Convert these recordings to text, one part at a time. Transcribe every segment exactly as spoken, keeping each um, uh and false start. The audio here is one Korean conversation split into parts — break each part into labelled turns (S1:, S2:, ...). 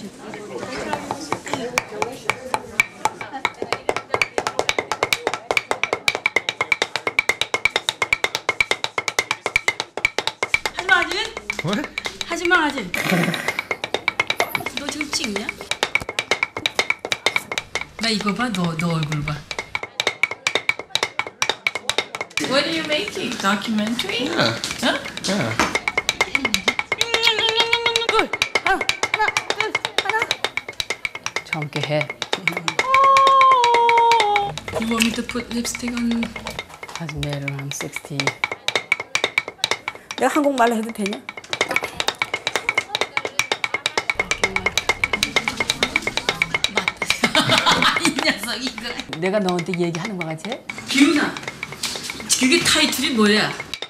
S1: 하지마 하지?
S2: What?
S1: 하지마 하지. 너 지금 찍냐? 나 이거 봐, 너, 너 얼굴 봐. What are you making? Documentary?
S2: Yeah.
S1: Huh?
S2: Yeah.
S1: 둘, 하나, 하나, 둘, 하나. 젊게 해. You want me to put lipstick on? Doesn't matter, I'm sixty.
S3: 내가 한국말로 해도 되냐?
S1: 이 녀석 이거.
S3: 내가 너한테 얘기하는 거 같지?
S1: 기훈아, 그게 타이틀이 뭐야?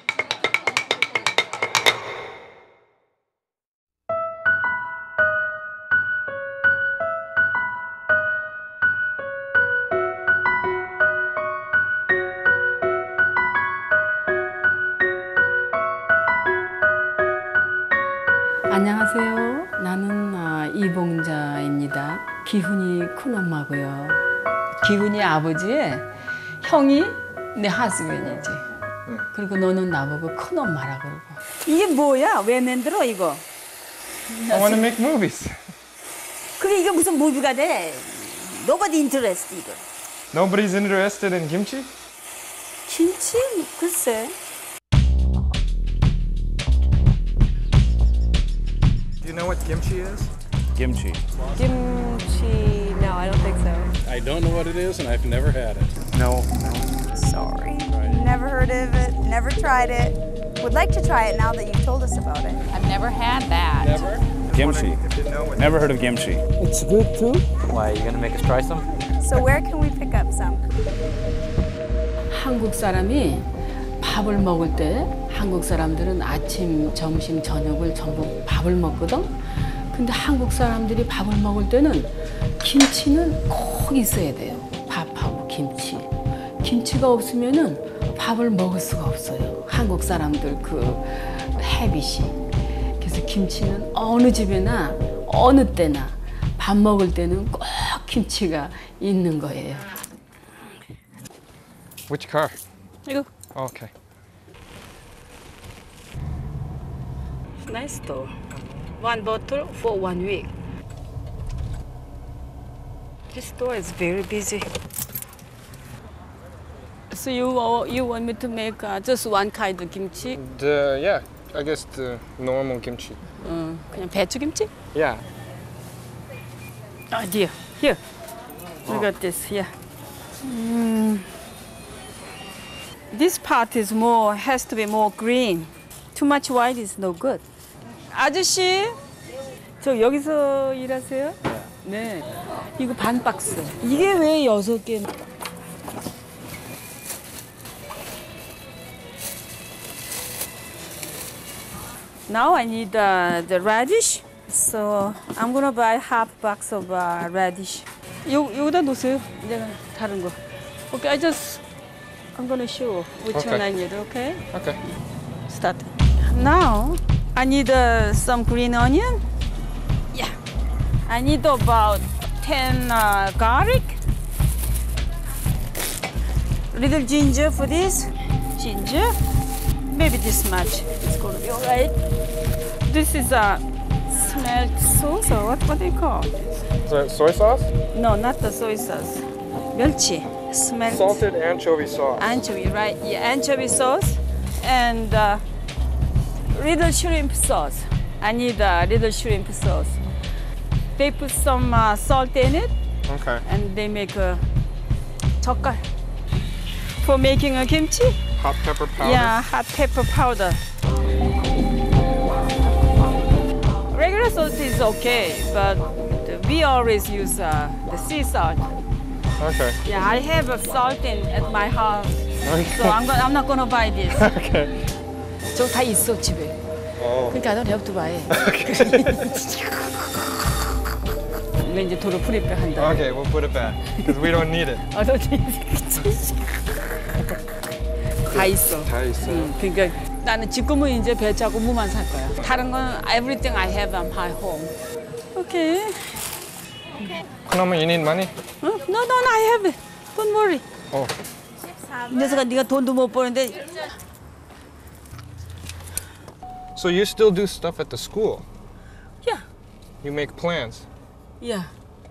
S3: 안녕하세요. 나는 아, 이봉자입니다. 기훈이 큰엄마고요. 기훈이 아버지의 형이 내 하스벤이지.
S2: 응.
S3: 그리고 너는 나보고 큰엄마라고 그러고. 이게 뭐야? 왜 만들어 이거?
S2: I want to make movies.
S3: 그게 이게 무슨 무비가 돼? Nobody interested 이거.
S2: Nobody's interested in kimchi?
S3: 김치? 글쎄.
S2: Do you know what kimchi is?
S4: Kimchi.
S5: Kimchi, no, I don't think so.
S4: I don't know what it is, and I've never had it.
S2: No. No.
S5: Sorry. Never heard of it, never tried it. Would like to try it now that you've told us about it.
S1: I've never had that.
S4: Never? Kimchi.
S2: If you know what
S4: Never heard of kimchi.
S6: It's good too.
S7: Why, you gonna make us try some?
S5: So where can we pick up some?
S3: 한국 사람이 밥을 먹을 때 한국 사람들은 아침, 점심, 저녁을 전부 밥을 먹거든. 근데 한국 사람들이 밥을 먹을 때는 김치는 꼭 있어야 돼요. 밥하고 김치. 김치가 없으면은 밥을 먹을 수가 없어요. 한국 사람들 그 헤빗이. 그래서 김치는 어느 집에나 어느 때나 밥 먹을 때는 꼭 김치가 있는 거예요.
S2: Which car?
S3: 이거
S2: Oh, okay.
S3: nice though. One bottle for one week. This store is very busy. So you uh, you want me to make uh, just one kind of kimchi?
S2: The yeah, I guess the normal kimchi.
S3: 어, 그냥 배추 김치?
S2: Yeah.
S3: Oh dear, here. Look at this here. Mm. This part is more has to be more green. Too much white is no good. 아저씨, 저 여기서 일하세요? 네. 이거 반 박스. 이게 왜 여섯 개? Now I need uh, the radish. So I'm gonna buy half box of uh, radish. 요 여기다 놓으세요. 내가 다른 거. Okay, I just I'm gonna show which
S2: Okay.
S3: one I need. Okay.
S2: Okay.
S3: Start. Now I need uh, some green onion. Yeah. I need about ten uh, garlic. Little ginger for this. Ginger. Maybe this much. It's gonna be alright. This is a smelled sauce or what? What do you call it?
S2: So soy sauce?
S3: No, not the soy sauce. 멸치. Smelled.
S2: Salted anchovy sauce.
S3: Anchovy, right? Yeah, anchovy sauce and uh, little shrimp sauce. I need a little shrimp sauce. They put some uh, salt in it
S2: Okay.
S3: and they make a 젓갈 for making a kimchi.
S2: Hot pepper powder.
S3: Yeah, hot pepper powder. Regular salt is okay, but we always use uh, the sea salt.
S2: Okay.
S3: Yeah, I have a salt in at my house,
S2: Okay.
S3: so I'm, go- I'm not gonna buy this.
S2: Okay.
S3: 저 다 있어 집에.
S2: Oh.
S3: 그러니까 I don't have to buy it. 이거 이제 도로 프리백 한다.
S2: Okay, we'll put it back because we don't need it.
S3: 아, 너 다 있어.
S2: 다 있어.
S3: 응, 그러니까 나는 지금은 이제 배차고 무만 살 거야. 다른 건 everything I have at my home. Okay.
S2: Kunama, you need money?
S3: No, no, no, I have it. Don't worry.
S2: Oh.
S1: 이 녀석아 네가 돈도 못 버는데
S2: So you still do stuff at the school?
S3: Yeah.
S2: You make plans?
S3: Yeah.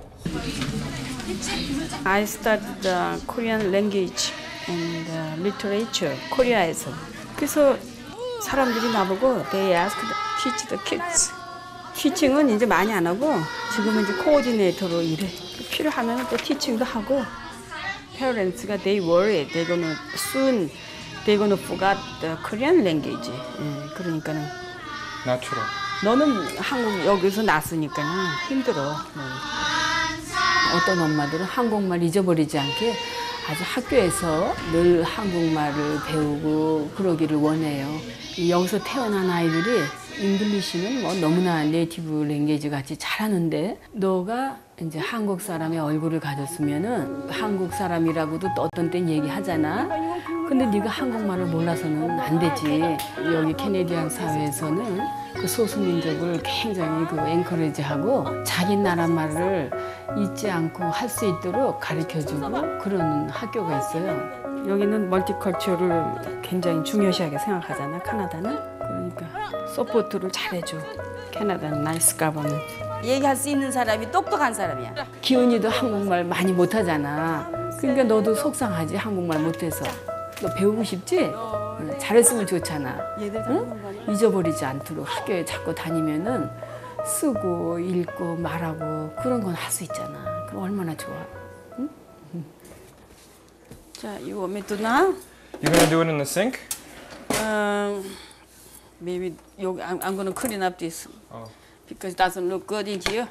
S3: I studied the Korean language and uh, literature, 코리아에서. 그래서 사람들이 나보고 they ask teach the kids. 티칭은 이제 많이 안 하고 지금은 이제 코오디네이터로 일해. 필요하면 또 티칭도 하고. Parents가 they worry, they're gonna soon they're gonna forget the Korean language. 예, 그러니까는
S2: Natural.
S3: 너는 한국 여기서 났으니까 힘들어. 뭐. 어떤 엄마들은 한국말 잊어버리지 않게 아주 학교에서 늘 한국말을 배우고 그러기를 원해요. 여기서 태어난 아이들이 잉글리시는 뭐 너무나 네이티브 랭귀지 같이 잘하는데 너가 이제 한국 사람의 얼굴을 가졌으면은 한국 사람이라고도 또 어떤 땐 얘기하잖아. 근데 네가 한국말을 몰라서는 안 되지. 여기 캐네디안 사회에서는 그 소수민족을 굉장히 그 엔커리지하고 자기 나라 말을 잊지 않고 할 수 있도록 가르쳐주고 그런 학교가 있어요. 여기는 멀티컬처를 굉장히 중요시하게 생각하잖아, 카나다는. 그러니까 서포트를 잘해줘. 캐나다는 나이스 가버넌트.
S1: 얘기할 수 있는 사람이 똑똑한 사람이야.
S3: 기훈이도 한국말 많이 못하잖아. 그러니까 너도 속상하지, 한국말 못해서. 너 배우고 싶지? 응, 잘했으면 좋잖아. 응? 잊어버리지 않도록 학교에 자꾸 다니면은 쓰고 읽고 말하고 그런 건 할 수 있잖아. 그럼 얼마나 좋아. 응? 응. 자, you want me to now?
S2: You gonna do it in the sink?
S3: Um, maybe 여기 I'm, I'm gonna clean up this
S2: Oh.
S3: because it doesn't look good in here.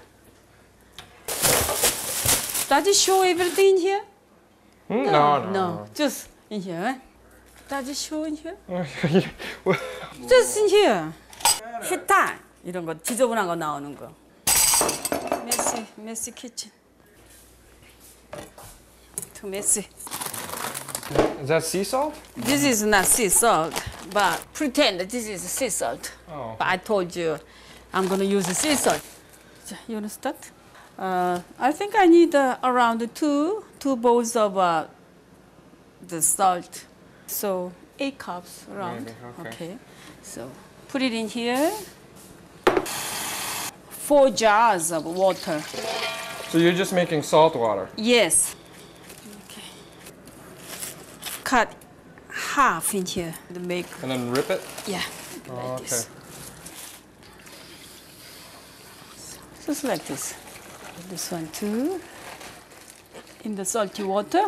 S3: Does it show everything in here?
S2: Hmm? No, no.
S3: No, just in here. Does it show in here?
S2: no.
S3: Just in here. 히타 이런 거 지저분한 거 나오는 거. Messy, messy kitchen. Too messy.
S2: Is that sea salt?
S3: This is not sea salt, but pretend that this is sea salt.
S2: Oh.
S3: But I told you I'm gonna use the sea salt. 자, you wanna start? Uh, I think I need uh, around two two bowls of uh, the salt. So eight cups around.
S2: Maybe, okay.
S3: Okay. So put it in here. Four jars of water.
S2: So you're just making salt water?
S3: Yes. Okay. Cut half in here to make.
S2: And then rip it?
S3: Yeah.
S2: Oh,
S3: Like
S2: okay.
S3: this. Just like this. This one too. In the salty water.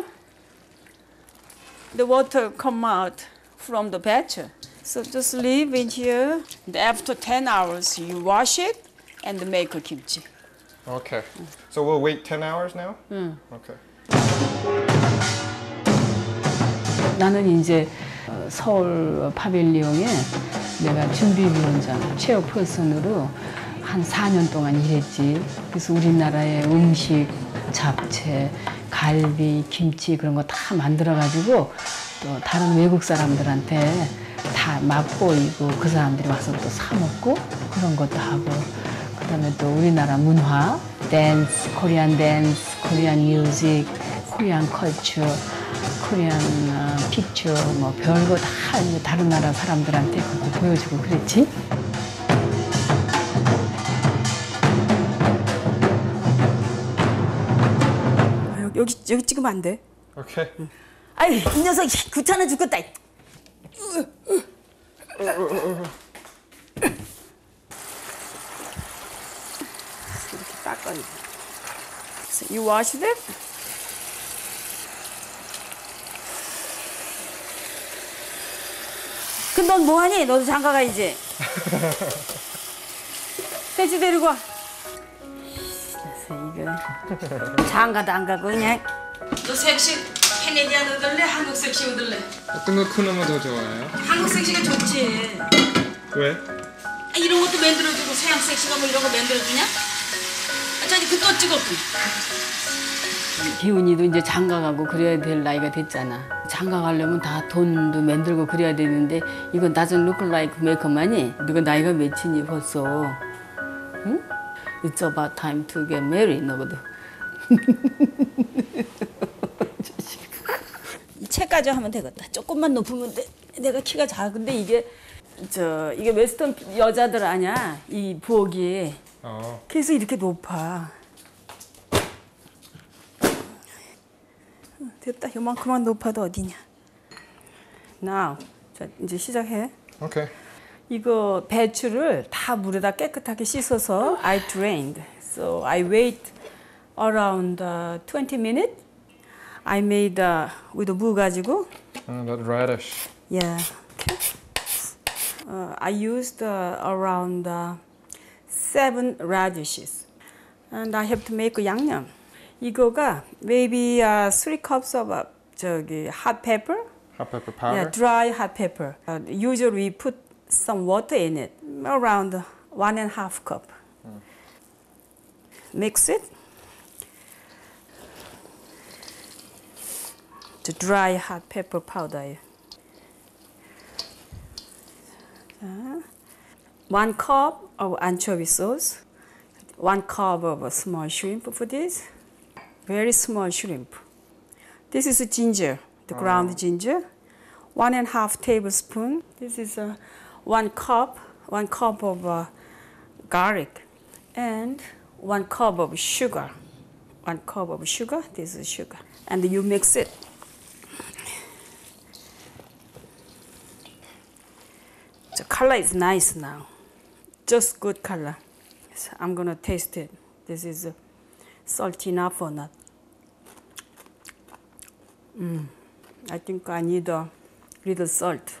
S3: The water come out from the batch. So just leave in here. And after ten hours, you wash it and make a kimchi.
S2: Okay. So we'll wait ten hours now?
S3: 응.
S2: Okay.
S3: 나는 이제 어, 서울 파빌리옹에 내가 준비위원장 체어퍼슨으로 한 사 년 동안 일했지. 그래서 우리나라의 음식, 잡채, 갈비, 김치 그런 거 다 만들어가지고 또 다른 외국 사람들한테 다 맛보이고 그 사람들이 와서 또 사 먹고 그런 것도 하고 그다음에 또 우리나라 문화, 댄스, 코리안 댄스, 코리안 뮤직, 코리안 컬처, 코리안 픽처 뭐 별거 다 이제 다른 나라 사람들한테 그거 보여주고 그랬지. 여기 여기 찍으면 안 돼.
S2: Okay.
S1: 아이 이 녀석 귀찮아 죽겠다.
S3: 이렇게 닦아야 돼. So you wash it.
S1: 그럼 넌 뭐하니? 너도 장가 가야지.
S3: 돼지 데리고 와.
S1: 그래서 이거 장가도 안 가고 그냥
S3: 너 섹시 캐네디안 얻을래? 한국 섹시 얻을래?
S2: 어떤 거 쿠나마 더 좋아해요?
S3: 한국 섹시가 좋지.
S2: 왜?
S3: 아, 이런 것도 만들어주고 서양 섹시가 뭐 이런 거 만들어주냐? 아, 저기 그 또 찍었고. 기훈이도 이제 장가 가고 그래야 될 나이가 됐잖아. 장가 가려면 다 돈도 만들고 그래야 되는데 이건 doesn't look like makeup만이 너가 나이가 몇이니 벌써? 응? It's about time to get married 너거든.
S1: 이 채까지 하면 되겠다. 조금만 높으면 돼. 내가 키가 작은데 이게 저 이게 웨스턴 여자들 아냐 이 부엌이.
S2: 어.
S1: 그래서 이렇게 높아. 됐다. 요만큼만 높아도 어디냐. Now, 자 이제 시작해.
S2: Okay.
S1: 이거 배추를 다 물에다 깨끗하게 씻어서 I drained. So I wait around uh, twenty minutes. I made uh, with 무 가지고.
S2: Oh, that radish.
S1: Yeah. Okay. Uh, I used uh, around uh, seven radishes, and I have to make 양념. 이거가 maybe uh, three cups of uh, 저기 hot pepper.
S2: Hot pepper powder.
S1: Yeah, dry hot pepper. Uh, usually we put some water in it, around one and a half cup. Mm. Mix it. The dry hot pepper powder. Uh, one cup of anchovy sauce. One cup of a small shrimp for this. Very small shrimp. This is ginger, the ground oh. ginger. One and a half tablespoon. This is a one cup, one cup of uh, garlic, and one cup of sugar. One cup of sugar. This is sugar, and you mix it. The color is nice now, just good color. So I'm gonna taste it. This is uh, salty enough or not? Mm, I think I need a little salt.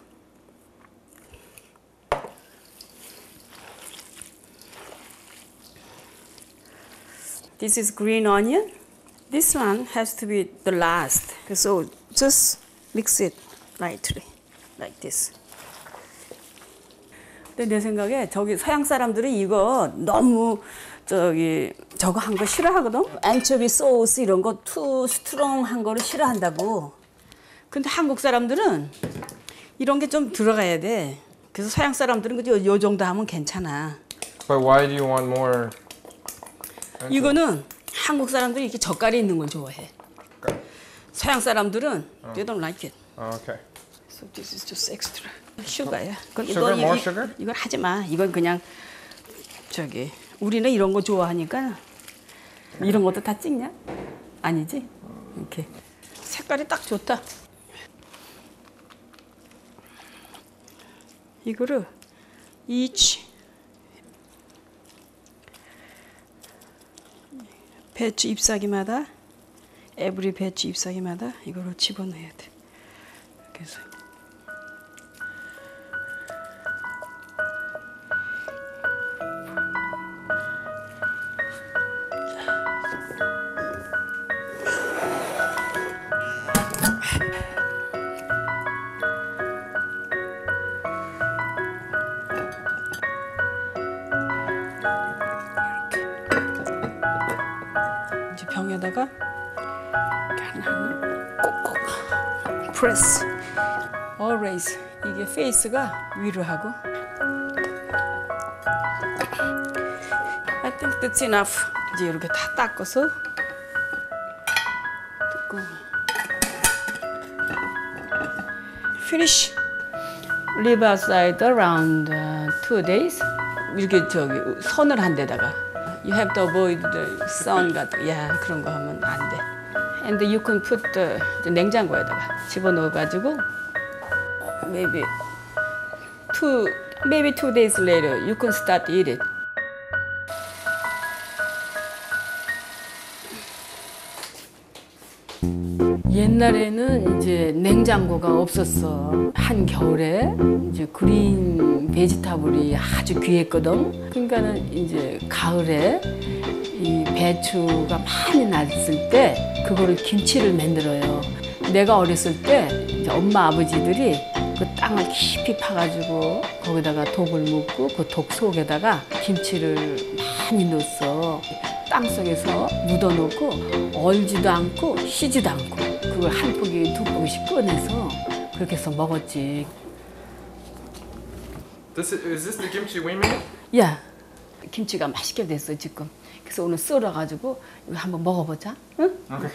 S1: This is green onion. This one has to be the last. So just mix it lightly, like this. 근데 내 생각에 저기 서양 사람들은 이거 너무 저기 저거 한 거 싫어하거든. 안초비 소스 이런 거 투 스트롱한 거를 싫어한다고. 근데 한국 사람들은 이런 게 좀 들어가야 돼. 그래서 서양 사람들은 그저 요 정도 하면 괜찮아.
S2: But why do you want more?
S1: 이거는 한국 사람들이 이렇게 젓갈이 있는 걸 좋아해.
S2: Okay.
S1: 서양 사람들은 they don't like it.
S2: Oh, okay.
S1: So this is just extra. 슈가야.
S2: Sugar, more sugar?
S1: 이건 하지 마. 이건 그냥 저기 우리는 이런 거 좋아하니까 이런 것도 다 찍냐? 아니지? 이렇게 색깔이 딱 좋다. 이거를 each 배추 잎사귀마다 every 배추 잎사귀마다 이거를 집어넣어야 돼. 그래서 이제 병에다가 하나 꼭꼭 프레스. Always 이게 페이스가 위로 하고. I think that's enough. 이제 이렇게 다 닦아서 뜯고. Finish. Leave outside around uh, two days. 이렇게 저기 선을 한 데다가. You have to avoid the sun 같은, 야 그런 거 하면 안 돼. And you can put the, the 냉장고에다가 집어넣어 가지고 maybe two, maybe two days later you can start eat it. 옛날에는 이제 냉장고가 없었어. 한 겨울에 이제 그린 베지타블이 아주 귀했거든. 그러니까는 이제 가을에 이 배추가 많이 났을 때 그거를 김치를 만들어요. 내가 어렸을 때 이제 엄마 아버지들이 그 땅을 깊이 파가지고 거기다가 독을 묻고 그 독 속에다가 김치를 많이 넣었어. 땅 속에서 묻어놓고 얼지도 않고 쉬지도 않고 그걸 한 포기 두 포기씩 꺼내서 그렇게 해서 먹었지.
S2: This is, is this the kimchi we made?
S1: Yeah,
S3: 김치가 맛있게 됐어 지금. 그래서 오늘 썰어가지고 이거 한번 먹어보자. 응?
S2: Okay.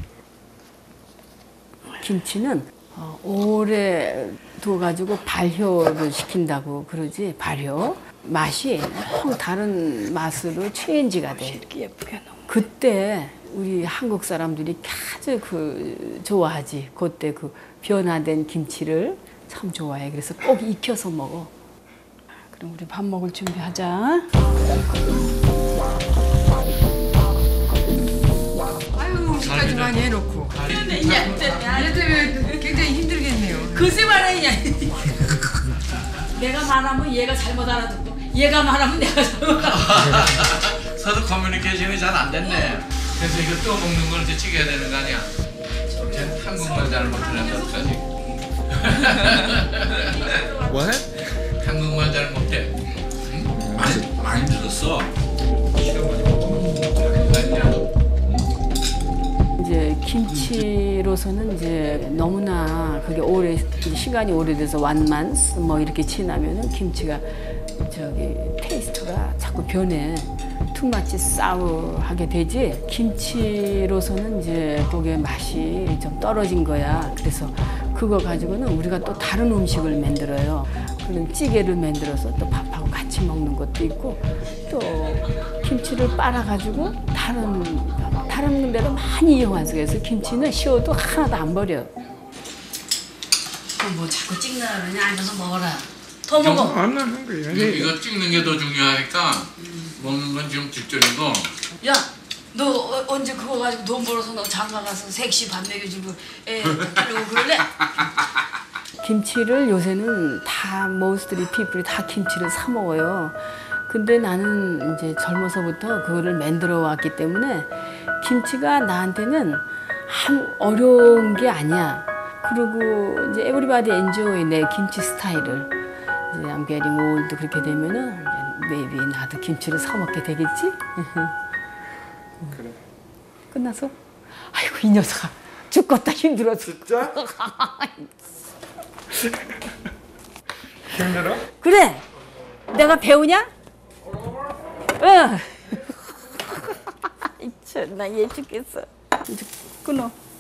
S3: 김치는 어, 오래 둬가지고 발효를 시킨다고 그러지. 발효 맛이 너무 다른 맛으로 체인지가 돼. 이렇게 예쁘게 넣어. 그때 우리 한국 사람들이 아주 그 좋아하지. 그때 그 변화된 김치를 참 좋아해. 그래서 꼭 익혀서 먹어. 그럼 우리 밥 먹을 준비하자.
S1: 아유, 음식까지 많이 해놓고. 얘 때문에 굉장히 힘들겠네요.
S3: 글쎄 말이야. 내가 말하면 얘가 잘못 알아듣고, 얘가 말하면 내가 잘못 알아듣고.
S6: 서로 커뮤니케이션이 잘 안 됐네. 그래서 이거 또 먹는 걸 이제 찍어야 되는 거 아니야? 쟤는 한국말 잘 못하는데 어떡하지?
S2: What?
S6: 한국말 잘 못해. 응? 많이, 많이 들었어.
S3: 이제 김치로서는 이제 너무나 그게 오래 시간이 오래돼서 완만스 뭐 이렇게 지나면은 김치가 저기 테이스트가 자꾸 변해. 투마치 사우하게 되지. 김치로서는 이제 그게 맛이 좀 떨어진 거야. 그래서 그거 가지고는 우리가 또 다른 음식을 만들어요. 그런 찌개를 만들어서 또 밥하고 같이 먹는 것도 있고, 또 김치를 빨아가지고 다른 다른 데로 많이 이용하서 그래서 김치는 씌워도 하나도 안 버려. 뭐 자꾸 찍나 그러냐. 앉아서 먹어라. 더 먹어.
S2: I'm not hungry. I
S6: 이거,
S2: ate it.
S6: 이거 찍는 게 더 중요하니까 먹는 건 지금 직전이고.
S3: 야, 너 어, 언제 그거 가지고 돈 벌어서 너 장가 가서 색시 밥 먹여주고 애 키우고 그럴래? 김치를 요새는 다 모스트리 피플이 다 김치를 사 먹어요. 근데 나는 이제 젊어서부터 그거를 만들어 왔기 때문에 김치가 나한테는 한 어려운 게 아니야. 그리고 이제 everybody enjoy 내 김치 스타일을. 이제 I'm getting old 그렇게 되면은 이제 maybe 나도 김치를 사 먹게 되겠지?
S2: 그래.
S3: 끝났어? 아이고 이 녀석아 죽겠다 힘들어.
S2: 진짜? 힘들어?
S3: 그래 내가 배우냐? 응. 나 얘 죽겠어. 이제 끊어.